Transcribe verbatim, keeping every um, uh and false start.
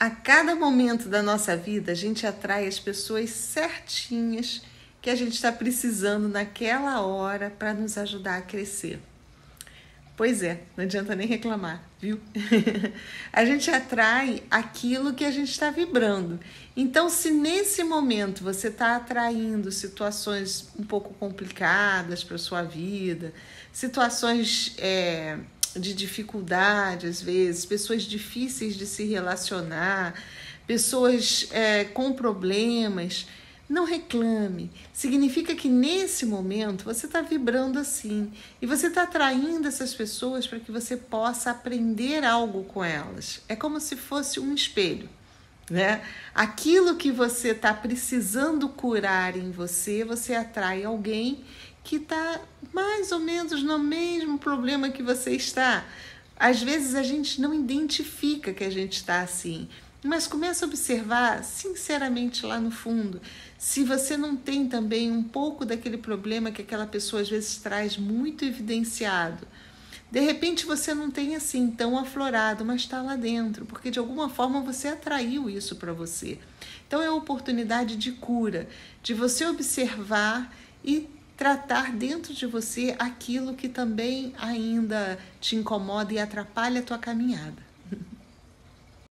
A cada momento da nossa vida, a gente atrai as pessoas certinhas que a gente está precisando naquela hora para nos ajudar a crescer. Pois é, não adianta nem reclamar, viu? A gente atrai aquilo que a gente está vibrando. Então, se nesse momento você está atraindo situações um pouco complicadas para a sua vida, situações é, de dificuldade, às vezes, pessoas difíceis de se relacionar, pessoas é, com problemas, não reclame. Significa que nesse momento você está vibrando assim e você está atraindo essas pessoas para que você possa aprender algo com elas. É como se fosse um espelho, né? Aquilo que você está precisando curar em você, você atrai alguém que está mais ou menos no mesmo problema que você está. Às vezes a gente não identifica que a gente está assim, mas começa a observar sinceramente lá no fundo, se você não tem também um pouco daquele problema que aquela pessoa às vezes traz muito evidenciado. De repente você não tem assim tão aflorado, mas está lá dentro, porque de alguma forma você atraiu isso para você. Então é uma oportunidade de cura, de você observar e tratar dentro de você aquilo que também ainda te incomoda e atrapalha a tua caminhada.